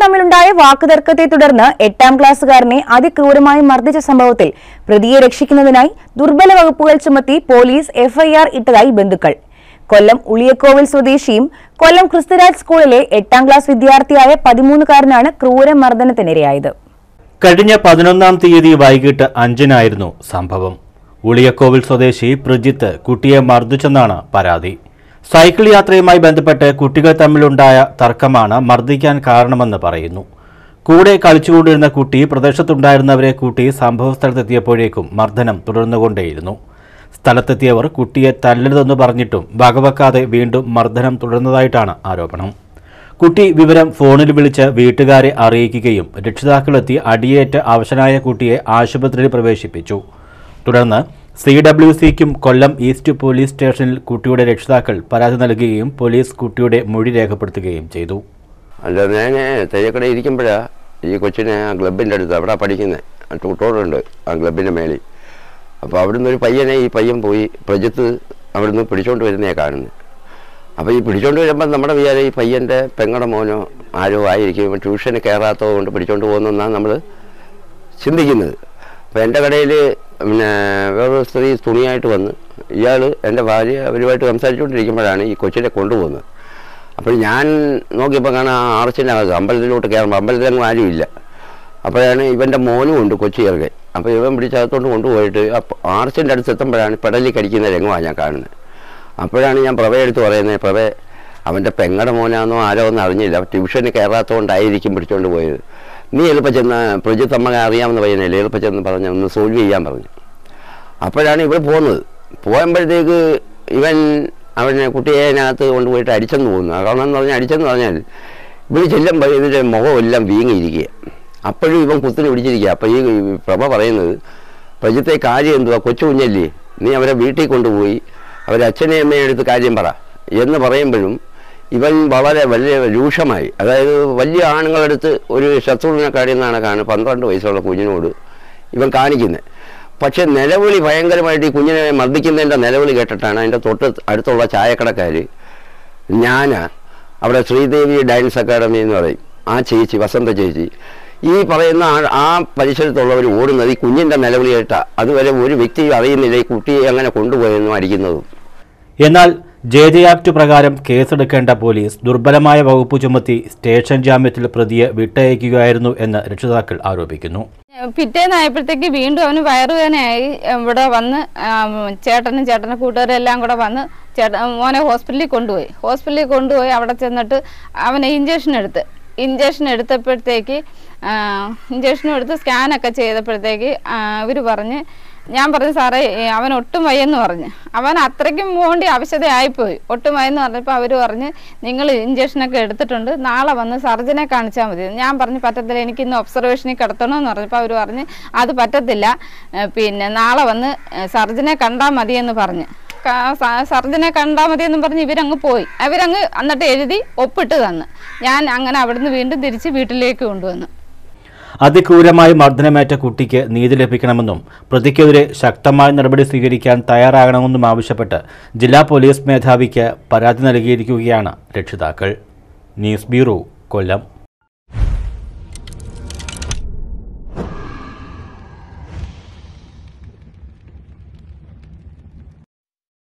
തമ്മിലുണ്ടായ വാക്കുതർക്കത്തെ തുടർന്ന് 8ാം ക്ലാസ്സുകാരനെ അതിക്രൂരമായി മർദ്ദിച്ച സംഭവത്തിൽ പ്രതിയെ രക്ഷിക്കുന്നതിനായി ദുർബല വകുപ്പുകൾ ചുമത്തി പോലീസ് എഫ്ഐആർ ഇട്ടതായി ബന്ധുക്കൾ. കൊല്ലം ഉളിയക്കോവിൽ സ്വദേശിയും കൊല്ലം ക്രിസ്തുരാജ് സ്കൂളിലെ 8ാം ക്ലാസ് വിദ്യാർത്ഥിയായ 13-കാരനാണ് ക്രൂരമർദ്ദനത്തിനിരയായത്. കഴിഞ്ഞ 11-ാം തീയതി വൈകിട്ട് 5-നായിരുന്നു സംഭവം. ഉളിയക്കോവിൽ സ്വദേശി പ്രജിത്ത് കുട്ടിയെ മർദ്ദിച്ചെന്നാണ് പരാതി. സൈക്കിൾ യാത്രയുമായി ബന്ധപ്പെട്ട് കുട്ടികൾ തമ്മിലുണ്ടായ തർക്കമാണ് മർദ്ദിക്കാൻ കാരണമെന്ന് പറയുന്നു. കൂടെ കളിച്ചുകൊണ്ടിരുന്ന കുട്ടി പ്രദേശത്തുണ്ടായിരുന്നവരെ കൂട്ടി സംഭവസ്ഥലത്തെത്തിയപ്പോഴേക്കും മർദ്ദനം തുടർന്നുകൊണ്ടേയിരുന്നു. സ്ഥലത്തെത്തിയവർ കുട്ടിയെ തല്ലരുതെന്ന് പറഞ്ഞിട്ടും വകവെക്കാതെ വീണ്ടും മർദ്ദനം തുടർന്നതായിട്ടാണ് ആരോപണം. കുട്ടി വിവരം ഫോണിൽ വിളിച്ച് വീട്ടുകാരെ അറിയിക്കുകയും രക്ഷിതാക്കളെത്തി അടിയേറ്റ് അവശനായ കുട്ടിയെ ആശുപത്രിയിൽ പ്രവേശിപ്പിച്ചു. തുടർന്ന് CWCക്കും കൊല്ലം ഈസ്റ്റ് പോലീസ് സ്റ്റേഷനിൽ കുട്ടിയുടെ രക്ഷിതാക്കൾ പരാതി നൽകുകയും പോലീസ് കുട്ടിയുടെ മൊഴി രേഖപ്പെടുത്തുകയും ചെയ്തു. അല്ല, ഞാൻ തയ്യക്കട ഇരിക്കുമ്പോഴാണ് ഈ കൊച്ചിനെ ആ ക്ലബിൻ്റെ അടുത്ത് അവിടെ പഠിക്കുന്നത് ട്യൂട്ടോറുണ്ട് ആ ക്ലബിൻ്റെ മേളിൽ. അപ്പോൾ അവിടുന്ന് ഒരു പയ്യനെ ഈ പയ്യൻ പോയി പ്രജിത്ത് അവിടുന്ന് പിടിച്ചുകൊണ്ട് വരുന്നതാണ് കാണുന്നത്. അപ്പോൾ ഈ പിടിച്ചുകൊണ്ട് വരുമ്പോൾ നമ്മുടെ വിചാരം ഈ പയ്യൻ്റെ പെങ്ങളുടെ മോനോ ആരോ ആയിരിക്കും, ട്യൂഷന് കയറാത്തത് കൊണ്ട് പിടിച്ചുകൊണ്ട് പോകുന്നതെന്നാണ് നമ്മൾ ചിന്തിക്കുന്നത്. അപ്പോൾ എൻ്റെ കടയിൽ പിന്നെ വേറൊരു സ്ത്രീ തുണിയായിട്ട് വന്ന് ഇയാൾ എൻ്റെ ഭാര്യ അവരുമായിട്ട് സംസാരിച്ചുകൊണ്ടിരിക്കുമ്പോഴാണ് ഈ കൊച്ചിനെ കൊണ്ടുപോകുന്നത്. അപ്പോൾ ഞാൻ നോക്കിയപ്പോൾ കാണാൻ ആർച്ചിൻ്റെ അകത്ത് അമ്പലത്തിലോട്ട് കയറുമ്പോൾ അമ്പലത്തിലൊന്നും ആരും ഇല്ല. അപ്പോഴാണ് ഇവൻ്റെ മോനും ഉണ്ട് കൊച്ചി ഇറങ്ങി. അപ്പോൾ ഇവൻ പിടിച്ചകത്തോണ്ട് കൊണ്ടുപോയിട്ട് ആർച്ചിൻ്റെ അടുത്ത് എത്തുമ്പോഴാണ് പെടലി കടിക്കുന്ന രംഗമാണ് ഞാൻ കാണുന്നത്. അപ്പോഴാണ് ഞാൻ പ്രഭയെടുത്ത് പറയുന്നത്, പ്രഭ അവൻ്റെ പെങ്ങളുടെ മോനാണെന്നോ ആരോ ഒന്നും അറിഞ്ഞില്ല, ട്യൂഷന് കയറാത്തതുകൊണ്ടായിരിക്കും പിടിച്ചുകൊണ്ട് പോയത്. നീ എളുപ്പം ചെന്ന് പ്രജിത്ത് നമ്മളെ അറിയാമെന്ന് പയ്യനല്ലേ, എളുപ്പം ചെന്ന് പറഞ്ഞ് ഒന്ന് സോൾവ് ചെയ്യാൻ പറഞ്ഞു. അപ്പോഴാണ് ഇവർ പോകുന്നത്. പോകുമ്പോഴത്തേക്ക് ഇവൻ അവനെ കുട്ടിയെ അതിനകത്ത് കൊണ്ടുപോയിട്ട് അടിച്ചെന്ന് പോകുന്നു. കാരണം എന്ന് പറഞ്ഞാൽ അടിച്ചെന്ന് പറഞ്ഞാൽ ഇവർ ചെല്ലുമ്പോൾ ഇതിൻ്റെ മുഖമെല്ലാം വീങ്ങിയിരിക്കുക. അപ്പോഴും ഇവൻ കുത്തിന് പിടിച്ചിരിക്കുക. അപ്പോൾ ഈ പ്രഭ പറയുന്നത്, പ്രജിത്തെ കാര്യം എന്തുവാ, കൊച്ചു കുഞ്ഞല്ലേ, നീ അവരെ വീട്ടിൽ കൊണ്ടുപോയി അവരെ അച്ഛനെയും അമ്മയും എടുത്ത് കാര്യം പറ എന്ന് പറയുമ്പോഴും ഇവൻ വളരെ വലിയ രൂക്ഷമായി, അതായത് വലിയ ആണുങ്ങളെടുത്ത് ഒരു ശത്രുവിനെ കാണിയെന്നാണ് 12 വയസ്സുള്ള കുഞ്ഞിനോട് ഇവൻ കാണിക്കുന്നത്. പക്ഷേ നിലവിളി ഭയങ്കരമായിട്ട് ഈ കുഞ്ഞിനെ മർദ്ദിക്കുന്നതിൻ്റെ നിലവിളി കേട്ടിട്ടാണ് അതിൻ്റെ തൊട്ട് അടുത്തുള്ള ചായക്കടക്കാർ ഞാൻ അവിടെ ശ്രീദേവി ഡാൻസ് അക്കാഡമി എന്ന് പറയും ആ ചേച്ചി, വസന്ത ചേച്ചി, ഈ പറയുന്ന ആ പരിസരത്തുള്ളവർ ഓടുന്നത് ഈ കുഞ്ഞിൻ്റെ നിലവിളി കേട്ടാണ്. അതുവരെ ഒരു വ്യക്തിയും അറിയുന്നില്ല ഈ കുട്ടിയെ അങ്ങനെ കൊണ്ടുപോയെന്നും അടിക്കുന്നതും. എന്നാൽ JJ ആക്ട് പ്രകാരം കേസെടുക്കേണ്ട പോലീസ് ദുർബലമായ വകുപ്പ് ചുമത്തി സ്റ്റേഷൻ ജാമ്യത്തിൽ പ്രതിയെ വിട്ടയക്കുകയായിരുന്നു എന്ന് രക്ഷിതാക്കൾ ആരോപിക്കുന്നു. പിറ്റേന്നായപ്പോഴത്തേക്ക് വീണ്ടും അവന് വയറുവേദനയായി. ഇവിടെ വന്ന് ചേട്ടൻ്റെ കൂട്ടുകാരും എല്ലാം കൂടെ വന്ന് മോനെ ഹോസ്പിറ്റലിൽ കൊണ്ടുപോയി. അവിടെ ചെന്നിട്ട് അവനെ ഇഞ്ചക്ഷൻ എടുത്തപ്പോഴത്തേക്ക് ഇഞ്ചക്ഷനും എടുത്ത് സ്കാനൊക്കെ ചെയ്തപ്പോഴത്തേക്ക് ഇവർ ഞാൻ പറഞ്ഞു സാറേ അവൻ ഒട്ടും വയ്യെന്ന് പറഞ്ഞ്. അവൻ അത്രയ്ക്കും വേണ്ടി അവശതയായിപ്പോയി. ഒട്ടും വയ്യെന്ന് പറഞ്ഞപ്പോൾ അവർ പറഞ്ഞ് നിങ്ങൾ ഇഞ്ചക്ഷനൊക്കെ എടുത്തിട്ടുണ്ട്, നാളെ വന്ന് സർജനെ കാണിച്ചാൽ മതി. ഞാൻ പറഞ്ഞു പറ്റത്തില്ല, എനിക്കിന്ന് ഒബ്സർവേഷനിൽ കിടത്തണമെന്ന് പറഞ്ഞപ്പോൾ അവർ പറഞ്ഞ് അത് പറ്റത്തില്ല, പിന്നെ നാളെ വന്ന് സർജനെ കണ്ടാൽ മതിയെന്ന് പറഞ്ഞ് സർജനെ കണ്ടാൽ മതിയെന്ന് പറഞ്ഞ് ഇവരങ്ങ് പോയി. എന്നിട്ട് എഴുതി ഒപ്പിട്ട് തന്ന്. ഞാൻ അങ്ങനെ അവിടുന്ന് വീണ്ടും തിരിച്ച് വീട്ടിലേക്ക് കൊണ്ടുവന്നു. അതിക്രൂരമായി മർദ്ദനമേറ്റ കുട്ടിക്ക് നീതി ലഭിക്കണമെന്നും പ്രതിക്കെതിരെ ശക്തമായ നടപടി സ്വീകരിക്കാൻ തയ്യാറാകണമെന്നും ആവശ്യപ്പെട്ട് ജില്ലാ പോലീസ് മേധാവിക്ക് പരാതി നൽകിയിരിക്കുകയാണ് രക്ഷിതാക്കൾ. ന്യൂസ് ബ്യൂറോ, കൊല്ലം.